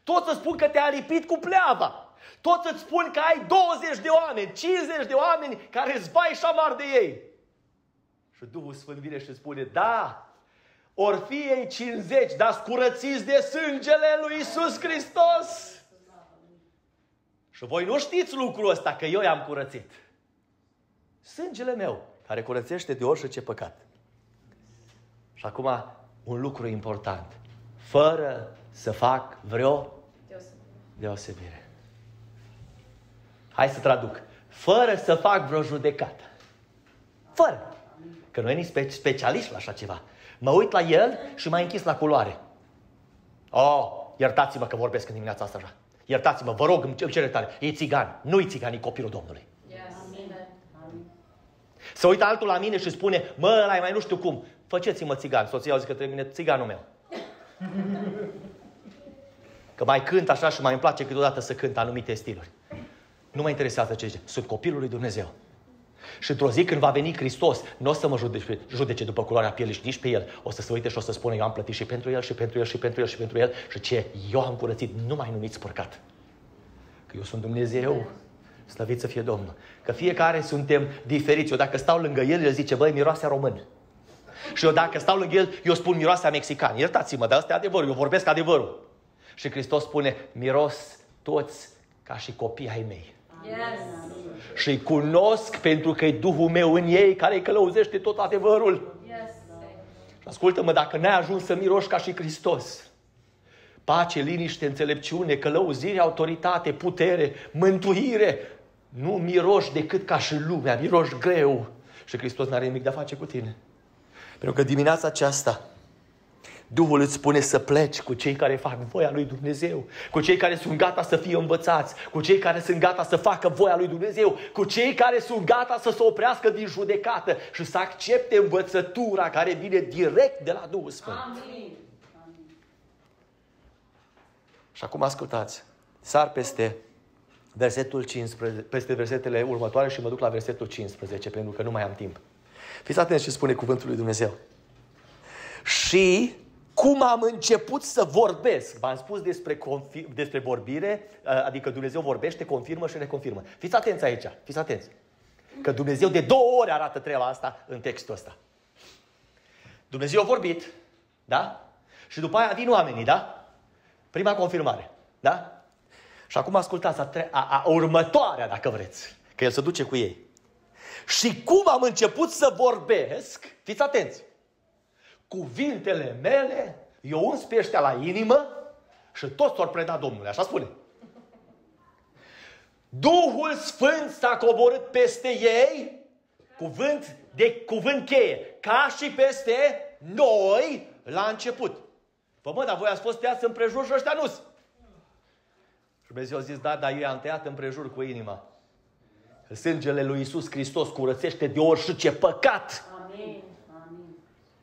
Speaker 1: Toți îți spun că te-a lipit cu pleava. Toți îți spun că ai douăzeci de oameni, cincizeci de oameni care îți bai și amar de ei. Și Duhul Sfânt vine și spune, da, or fi ei cincizeci, dar scurățiți de sângele lui Iisus Hristos. Și voi nu știți lucrul ăsta, că eu i-am curățit. Sângele meu, care curățește de orice păcat. Și acum, un lucru important. Fără să fac vreo deosebire. Hai să traduc. Fără să fac vreo judecată. Fără. Că noi ni specialiști la așa ceva. Mă uit la el și m-a închis la culoare. Oh, iertați-mă că vorbesc în dimineața asta așa. Iertați-mă, vă rog, îmi cer iertare. E țigan. Nu-i țigan, e copilul Domnului. Yes. Să uită altul la mine și spune, mă, ăla e mai nu știu cum. Făceți-mă țigan. Soția auzi către mine, țiganul meu. Că mai cânt așa și mai îmi place câteodată să cânt anumite stiluri. Nu mă interesează ce zice. Sunt copilul lui Dumnezeu. Și într-o zi când va veni Hristos, nu o să mă judece, judece după culoarea pielii și nici pe el. O să se uite și o să spună, eu am plătit și pentru el, și pentru el, și pentru el, și pentru el. Și ce? Eu am curățit. Nu mai numiți păcat. Că eu sunt Dumnezeu. Slăvit să fie Domnul. Că fiecare suntem diferiți. Eu dacă stau lângă el, el zice, băi, miroase român. Și eu dacă stau lângă el, eu spun miroase mexican. Iertați-mă, dar ăsta e adevărul. Eu vorbesc adevărul. Și Hristos spune, miros toți ca și copii ai mei. Yes. Și îi cunosc pentru că e Duhul meu în ei care îi călăuzește tot adevărul. Yes. Și ascultă-mă, dacă n-ai ajuns să miroși ca și Hristos, pace, liniște, înțelepciune, călăuzire, autoritate, putere, mântuire, nu miroși decât ca și lumea, miroși greu. Și Hristos n-are nimic de a face cu tine. Pentru că dimineața aceasta Duhul îți spune să pleci cu cei care fac voia lui Dumnezeu, cu cei care sunt gata să fie învățați, cu cei care sunt gata să facă voia lui Dumnezeu, cu cei care sunt gata să se oprească din judecată și să accepte învățătura care vine direct de la Duhul Sfânt. Amin. Și acum ascultați, sar peste versetul cincisprezece, peste versetele următoare și mă duc la versetul cincisprezece, pentru că nu mai am timp. Fiți atenți ce spune cuvântul lui Dumnezeu. Și cum am început să vorbesc. V-am spus despre, confir- despre vorbire, adică Dumnezeu vorbește, confirmă și reconfirmă. Fiți atenți aici, fiți atenți. Că Dumnezeu de două ori arată treaba asta în textul ăsta. Dumnezeu a vorbit, da? Și după aia vin oamenii, da? Prima confirmare, da? Și acum ascultați a, tre- a, a următoarea, dacă vreți, că El se duce cu ei. Și cum am început să vorbesc, fiți atenți, cuvintele mele, eu uns pe ăștia la inimă și toți s-or preda Domnului, așa spune. Duhul Sfânt s-a coborât peste ei, cuvânt de cuvânt cheie, ca și peste noi la început. Păi mă, dar voi ați fost tăiați împrejur și ăștia nu-s. Și Dumnezeu a zis, da, dar eu i-am tăiat împrejur cu inima. Că sângele lui Iisus Hristos curățește de orice păcat. Amin. Amin.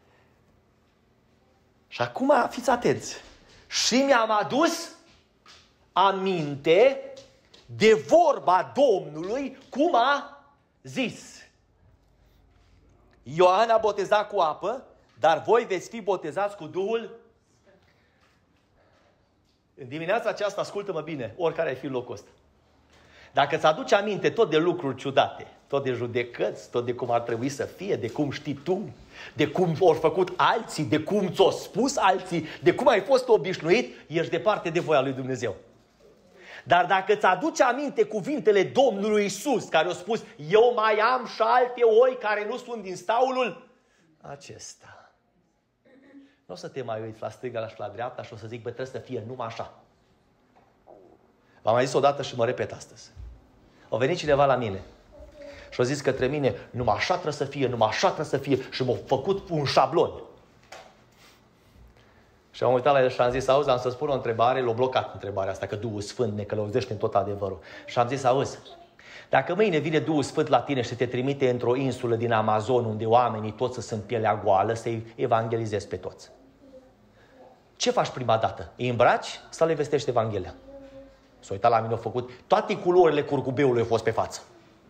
Speaker 1: Și acum fiți atenți. Și mi-am adus aminte de vorba Domnului cum a zis. Ioan a botezat cu apă, dar voi veți fi botezați cu Duhul. În dimineața aceasta, ascultă-mă bine, oricare ai fi locul ăsta. Dacă îți aduci aminte tot de lucruri ciudate, tot de judecăți, tot de cum ar trebui să fie, de cum știi tu, de cum au făcut alții, de cum ți-au spus alții, de cum ai fost obișnuit, ești departe de voia lui Dumnezeu. Dar dacă îți aduci aminte cuvintele Domnului Iisus, care a spus, eu mai am și alte oi care nu sunt din staulul acesta. Nu o să te mai uiți la stânga și la dreapta și o să zic, bă, trebuie să fie numai așa. V-am mai zis odată și mă repet astăzi. A venit cineva la mine și a zis către mine, numai așa trebuie să fie, numai așa trebuie să fie, și m-a făcut un șablon. Și am uitat la el și am zis, auzi, am să spun o întrebare, l-a blocat întrebarea asta, că Duhul Sfânt ne călăuzește în tot adevărul. Și am zis, auzi, dacă mâine vine Duhul Sfânt la tine și te trimite într-o insulă din Amazon, unde oamenii toți sunt pielea goală, să-i evangelizezi pe toți, ce faci prima dată? Îi îmbraci sau le vestești Evanghelia? S-a uitat la mine, a făcut, toate culorile curcubeului au fost pe față.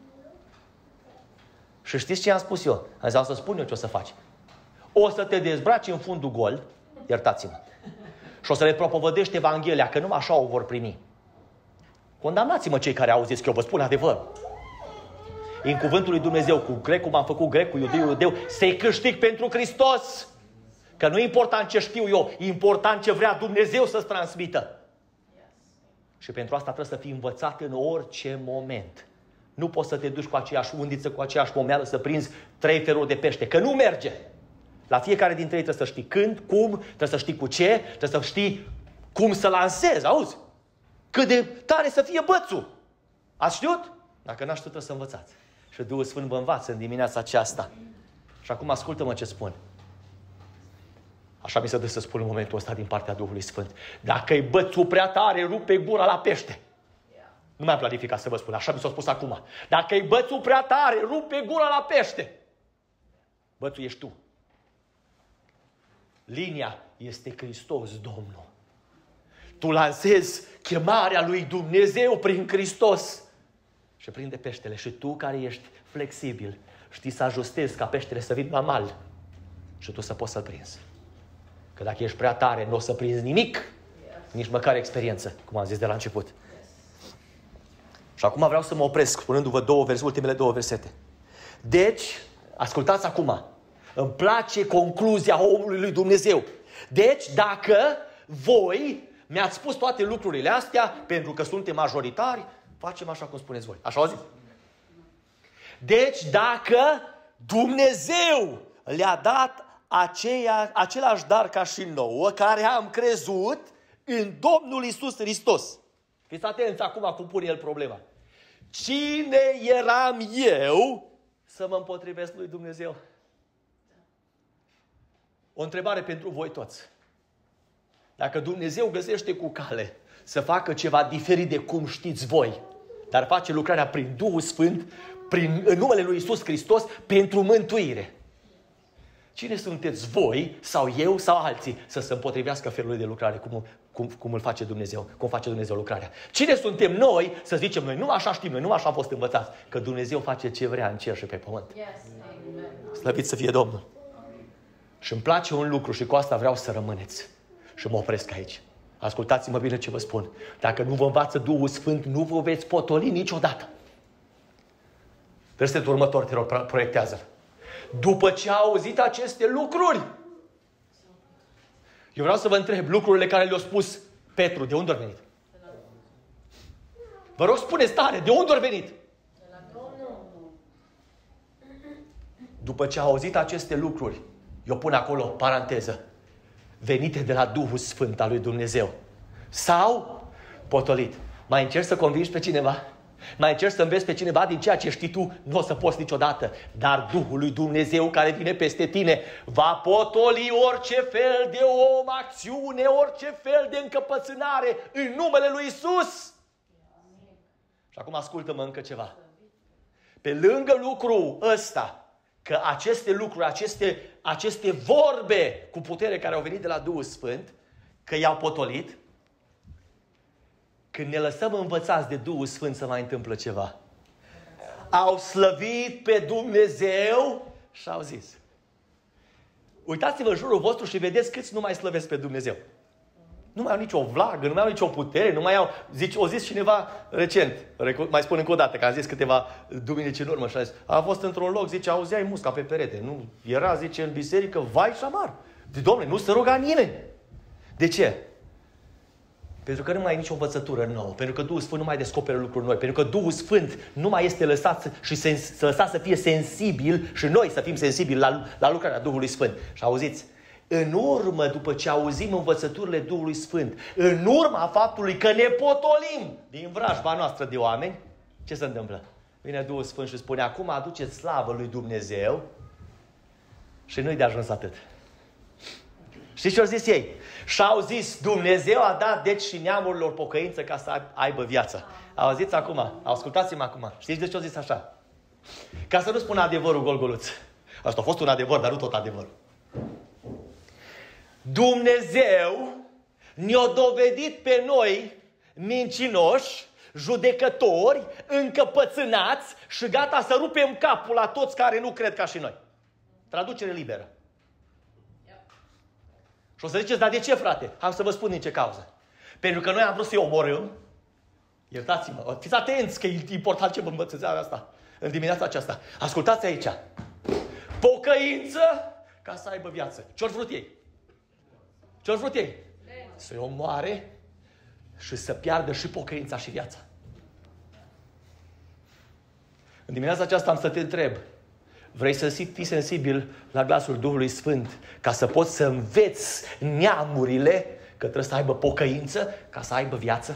Speaker 1: Și știți ce am spus eu? Am zis, să spun eu ce o să faci. O să te dezbraci în fundul gol, iertați-mă, și o să le propovădești Evanghelia, că numai așa o vor primi. Condamnați-mă cei care au zis că eu vă spun adevăr. În cuvântul lui Dumnezeu, cu grecul m-am făcut grec, cu iudeu, iudeu, să-i câștig pentru Hristos. Că nu e important ce știu eu, e important ce vrea Dumnezeu să-ți transmită. Și pentru asta trebuie să fii învățat în orice moment. Nu poți să te duci cu aceeași undiță, cu aceeași pomeală, să prinzi trei feluri de pește, că nu merge. La fiecare dintre ei trebuie să știi când, cum, trebuie să știi cu ce, trebuie să știi cum să lansezi, auzi? Cât de tare să fie bățul. Ați știut? Dacă n-ați știut, trebuie să învățați. Și Duhul Sfânt vă învață în dimineața aceasta. Și acum ascultă-mă ce spun. Așa mi se dă să spun în momentul ăsta din partea Duhului Sfânt. Dacă-i bățul prea tare, rupe gura la pește. Nu mi-am planificat să vă spun, așa mi s-a spus acum. Dacă-i bățul prea tare, rupe gura la pește. Bățul ești tu. Linia este Hristos, Domnul. Tu lansezi chemarea lui Dumnezeu prin Hristos și prinde peștele. Și tu care ești flexibil, știi să ajustezi ca peștele să vină la mal și tu să poți să-l prinzi. Că dacă ești prea tare, nu o să prinzi nimic, nici măcar experiență, cum am zis de la început. Și acum vreau să mă opresc, spunându-vă două vers, ultimele două versete. Deci, ascultați acum, îmi place concluzia omului lui Dumnezeu. Deci, dacă voi mi-ați spus toate lucrurile astea, pentru că suntem majoritari, facem așa cum spuneți voi. Așa auziți? Deci, dacă Dumnezeu le-a dat aceea, același dar ca și nouă, care am crezut în Domnul Iisus Hristos. Fiți atenți acum cum pune el problema. Cine eram eu să mă împotrivesc lui Dumnezeu? O întrebare pentru voi toți. Dacă Dumnezeu găsește cu cale să facă ceva diferit de cum știți voi, dar face lucrarea prin Duhul Sfânt, prin, în numele lui Iisus Hristos, pentru mântuire, cine sunteți voi, sau eu, sau alții, să se împotrivească felului de lucrare, cum, cum, cum îl face Dumnezeu, cum face Dumnezeu lucrarea? Cine suntem noi să zicem noi, nu așa știm noi, nu așa am fost învățați, că Dumnezeu face ce vrea în cer și pe pământ? Yes. Slăvit să fie Domnul! Și îmi place un lucru și cu asta vreau să rămâneți. Și mă opresc aici. Ascultați-mă bine ce vă spun. Dacă nu vă învață Duhul Sfânt, nu vă veți potoli niciodată. Versetul următor, te rog, proiectează. După ce a auzit aceste lucruri, eu vreau să vă întreb, lucrurile care le-a spus Petru, de unde au venit? Vă rog, spuneți tare, de unde au venit? După ce a auzit aceste lucruri, eu pun acolo, paranteză, venite de la Duhul Sfânt al lui Dumnezeu. Sau potolit. Mai încerci să convingi pe cineva? Mai încerci să înveți pe cineva din ceea ce știi tu? Nu o să poți niciodată. Dar Duhul lui Dumnezeu care vine peste tine va potoli orice fel de om, acțiune, orice fel de încăpățânare în numele lui Iisus. Și acum ascultă-mă încă ceva. Pe lângă lucrul ăsta, că aceste lucruri, aceste, aceste vorbe cu putere care au venit de la Duhul Sfânt, că i-au potolit, când ne lăsăm învățați de Duhul Sfânt să mai întâmplă ceva. Au slăvit pe Dumnezeu și au zis. Uitați-vă în jurul vostru și vedeți câți nu mai slăvesc pe Dumnezeu. Nu mai au nicio vlagă, nu mai au nicio putere, nu mai au... Zici, o zis cineva recent, mai spun încă o dată, că am zis câteva duminici în urmă și a zis, a fost într-un loc, zice, auzeai musca pe perete. Nu, era, zice, în biserică, vai și amar. De, Doamne, nu se ruga nimeni. De ce? Pentru că nu mai e nicio învățătură nouă, pentru că Duhul Sfânt nu mai descoperă lucruri noi, pentru că Duhul Sfânt nu mai este lăsat și sens, să lăsat să fie sensibil și noi să fim sensibili la, la lucrarea Duhului Sfânt. Și auziți, în urmă, după ce auzim învățăturile Duhului Sfânt, în urma faptului că ne potolim din vrajba noastră de oameni, ce se întâmplă? Vine Duhul Sfânt și spune, acum aduceți slavă lui Dumnezeu și nu-i de ajuns atât. Știți ce au zis ei? Și-au zis, Dumnezeu a dat deci și neamurilor pocăință ca să aibă viață. Auziți acum, ascultați-mă acum. Știți de ce au zis așa? Ca să nu spun adevărul gol-goluț. Asta a fost un adevăr, dar nu tot adevărul. Dumnezeu ne-a dovedit pe noi mincinoși, judecători, încăpățânați și gata să rupem capul la toți care nu cred ca și noi. Traducere liberă. Și o să ziceți, dar de ce, frate? Am să vă spun din ce cauză. Pentru că noi am vrut să-i omorâm. Iertați-mă, fiți atenți că e important ce vă învăț în seara asta, în dimineața aceasta. Ascultați aici. Pocăință ca să aibă viață. Ce-au vrut ei? Ce-au vrut ei? Să-i omoare și să piardă și pocăința și viața. În dimineața aceasta am să te întreb. Vrei să fii sensibil la glasul Duhului Sfânt ca să poți să înveți neamurile că trebuie să aibă pocăință ca să aibă viață?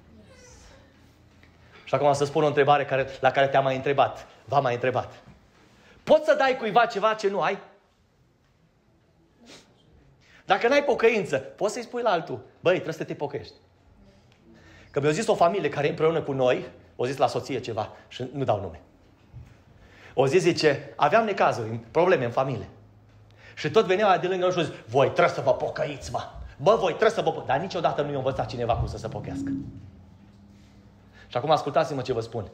Speaker 1: Și acum am să spun o întrebare care, la care te-am mai întrebat. V-am mai întrebat. Poți să dai cuiva ceva ce nu ai? Dacă n-ai pocăință, poți să-i spui la altul, băi, trebuie să te pocăiești. Că mi-a zis o familie care e împreună cu noi, o zis la soție ceva și nu dau nume. O zi zice, aveam necazuri, probleme în familie. Și tot veneau de lângă noi și zice, voi trebuie să vă pocăiți, mă. Bă, voi trebuie să vă pocăiți. Dar niciodată nu i-a învățat cineva cum să se pocăiască. Și acum ascultați-mă ce vă spun.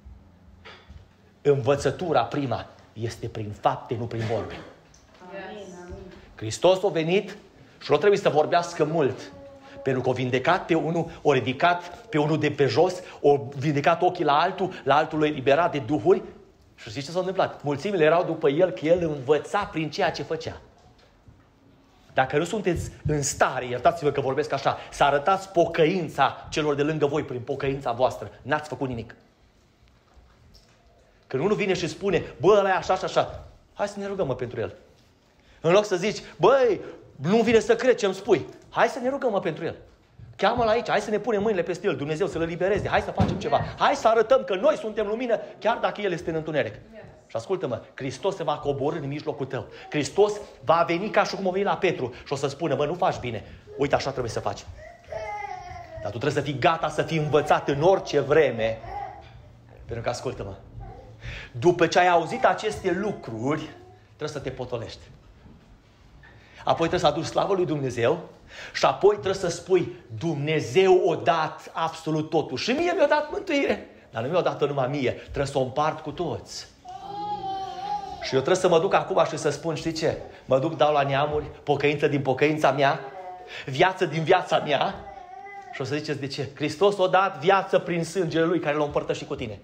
Speaker 1: Învățătura prima este prin fapte, nu prin vorbe. Yes. Hristos a venit și nu trebuie să vorbească mult. Pentru că o vindecat pe unul, o ridicat pe unul de pe jos, o vindecat ochii la altul, la altul l-a eliberat de duhuri. Și știți ce s-a întâmplat? Mulțimile erau după el că el învăța prin ceea ce făcea. Dacă nu sunteți în stare, iertați-vă că vorbesc așa, să arătați pocăința celor de lângă voi prin pocăința voastră, n-ați făcut nimic. Când unul vine și spune, bă, ăla e așa și așa, hai să ne rugăm, mă, pentru el. În loc să zici, băi, nu vine să cred ce îmi spui, hai să ne rugăm, mă, pentru el. Cheamă-l aici, hai să ne punem mâinile peste el, Dumnezeu să-l elibereze, hai să facem ceva. Hai să arătăm că noi suntem lumină, chiar dacă el este în întuneric. Și ascultă-mă, Hristos se va coborî în mijlocul tău. Hristos va veni ca și cum a venit la Petru și o să spună, mă, nu faci bine. Uite, așa trebuie să faci. Dar tu trebuie să fii gata să fii învățat în orice vreme. Pentru că, ascultă-mă, după ce ai auzit aceste lucruri, trebuie să te potolești. Apoi trebuie să aduci slavă lui Dumnezeu și apoi trebuie să spui, Dumnezeu o dat absolut totul. Și mie mi-a dat mântuire. Dar nu mi-a dat-o numai mie. Trebuie să o împart cu toți. Și eu trebuie să mă duc acum și să spun, știi ce? Mă duc, dau la neamuri, pocăință din pocăința mea, viață din viața mea. Și o să ziceți de ce? Hristos a dat viață prin sângele Lui care l-a împărtășit cu tine.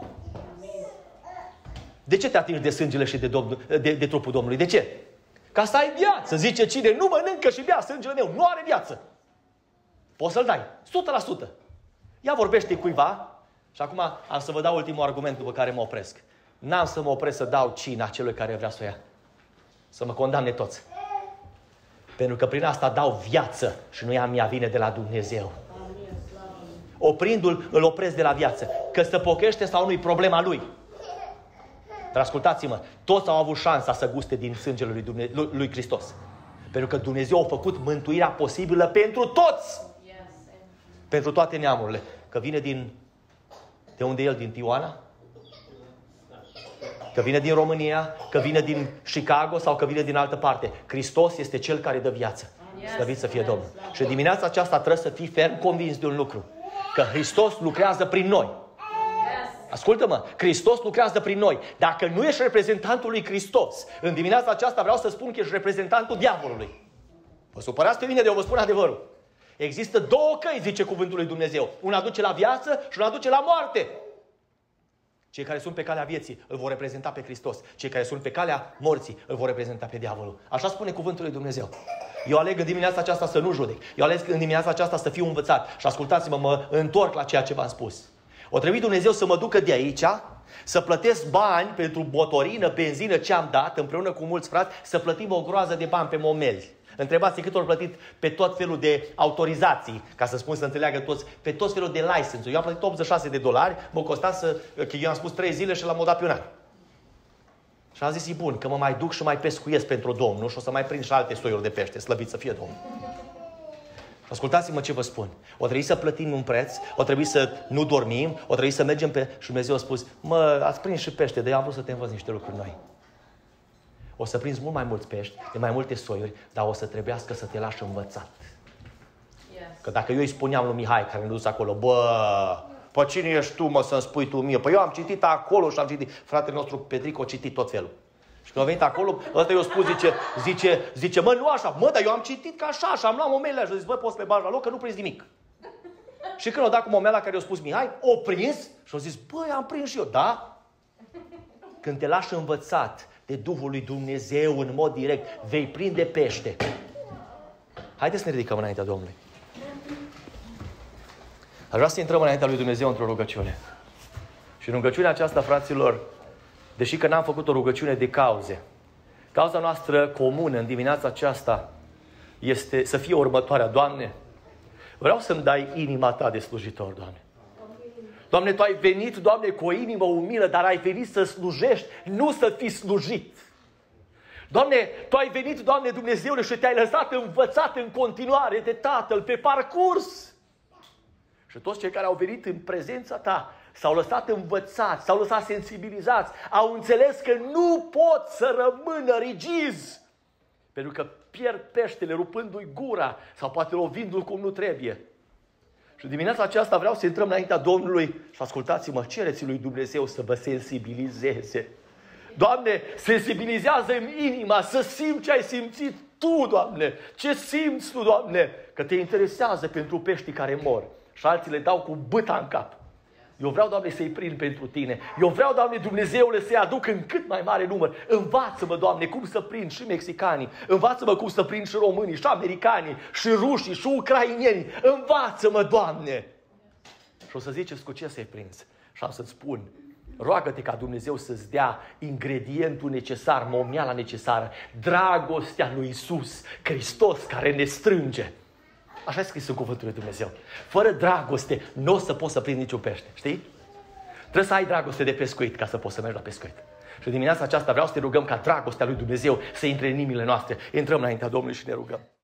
Speaker 1: De ce te atingi de sângele și de, Domnul, de, de trupul Domnului? De ce? Ca să ai viață. Zice cine nu mănâncă și bea sângele meu, nu are viață. Poți să-l dai. o sută la sută. Ia vorbește cuiva. Și acum am să vă dau ultimul argument după care mă opresc. N-am să mă opresc să dau cina celui care vrea să o ia. Să mă condamne toți. Pentru că prin asta dau viață și nu ea mea vine de la Dumnezeu. Oprindu-l, îl opresc de la viață. Că să pochește sau nu-i problema lui. Dar ascultați-mă, toți au avut șansa să guste din sângele lui, Dumne- lui, lui Hristos. Pentru că Dumnezeu a făcut mântuirea posibilă pentru toți. Pentru toate neamurile. Că vine din... De unde e el? Din Tijuana? Că vine din România? Că vine din Chicago? Sau că vine din altă parte? Hristos este Cel care dă viață. Slăvit să fie Domnul. Și dimineața aceasta trebuie să fii ferm convins de un lucru. Că Hristos lucrează prin noi. Ascultă-mă, Hristos lucrează prin noi. Dacă nu ești reprezentantul lui Hristos, în dimineața aceasta vreau să spun că ești reprezentantul diavolului. Vă supărați pe mine de eu vă spun adevărul. Există două căi, zice cuvântul lui Dumnezeu. Una duce la viață și una duce la moarte. Cei care sunt pe calea vieții îl vor reprezenta pe Hristos. Cei care sunt pe calea morții îl vor reprezenta pe diavolul. Așa spune cuvântul lui Dumnezeu. Eu aleg în dimineața aceasta să nu judec. Eu aleg în dimineața aceasta să fiu învățat. Și ascultați-mă, mă întorc la ceea ce v-am spus. O trebuie Dumnezeu să mă ducă de aici, să plătesc bani pentru motorină, benzină ce am dat, împreună cu mulți frați, să plătim o groază de bani pe momeli. Întrebați cât au plătit pe tot felul de autorizații, ca să spun să înțeleagă toți, pe tot felul de license-uri. Eu am plătit optzeci și șase de dolari, mă costa să, că eu am spus trei zile și l-am dat pe un an. Și am zis, e bun, că mă mai duc și mai pescuiesc pentru Domnul și o să mai prind și alte soiuri de pește, slăvit să fie Domnul. Ascultați-mă ce vă spun. O trebuie să plătim un preț, o trebuie să nu dormim, o trebuie să mergem pe... Și Dumnezeu a spus, mă, ați prins și pește, de eu am vrut să te învăț niște lucruri noi. O să prinzi mult mai mulți pești, de mai multe soiuri, dar o să trebuiască să te lași învățat. Yes. Că dacă eu îi spuneam lui Mihai, care ne dus acolo, bă, pă cine ești tu, mă, să-mi spui tu mie? Păi eu am citit acolo și am citit. Fratele nostru Petric a citit tot felul. Și când a venit acolo, ăsta i-a spus, zice, zice, zice, mă, nu așa, mă, dar eu am citit că așa, și am luat momelele și a zis, bă, poți să le bagi la loc, că nu prins nimic. Și când a dat cu momela care i-a spus Mihai, o prins și a zis, băi, am prins și eu, da? Când te lași învățat de Duhul lui Dumnezeu în mod direct, vei prinde pește. Haideți să ne ridicăm înaintea Domnului. Aș vrea să intrăm înaintea lui Dumnezeu într-o rugăciune. Și rugăciunea aceasta, fraților, deși că n-am făcut o rugăciune de cauze, cauza noastră comună în dimineața aceasta este să fie următoarea. Doamne, vreau să-mi dai inima Ta de slujitor, Doamne. Doamne, Tu ai venit, Doamne, cu o inimă umilă, dar ai venit să slujești, nu să fii slujit. Doamne, Tu ai venit, Doamne Dumnezeule, și Te-ai lăsat învățat în continuare de Tatăl pe parcurs. Și toți cei care au venit în prezența Ta s-au lăsat învățați, s-au lăsat sensibilizați, au înțeles că nu pot să rămână rigizi, pentru că pierd peștele rupându-i gura sau poate lovindu-l cum nu trebuie. Și dimineața aceasta vreau să intrăm înaintea Domnului și ascultați-mă, cereți lui Dumnezeu să vă sensibilizeze. Doamne, sensibilizează-mi inima să simt ce ai simțit Tu, Doamne, ce simți Tu, Doamne, că Te interesează pentru peștii care mor și alții le dau cu bâta în cap. Eu vreau, Doamne, să-i prind pentru Tine. Eu vreau, Doamne, Dumnezeule, să-i aduc în cât mai mare număr. Învață-mă, Doamne, cum să prind și mexicanii. Învață-mă cum să prind și românii, și americanii, și rușii, și ucrainienii. Învață-mă, Doamne! Și o să ziceți cu ce să-i prinzi. Și am să-ți spun, roagă-te ca Dumnezeu să-ți dea ingredientul necesar, momeala necesară, dragostea lui Iisus Hristos care ne strânge. Așa e scris în cuvântul lui Dumnezeu. Fără dragoste nu o să poți să prinzi niciun pește. Știi? Trebuie să ai dragoste de pescuit ca să poți să mergi la pescuit. Și dimineața aceasta vreau să te rugăm ca dragostea lui Dumnezeu să intre în inimile noastre. Intrăm înaintea Domnului și ne rugăm.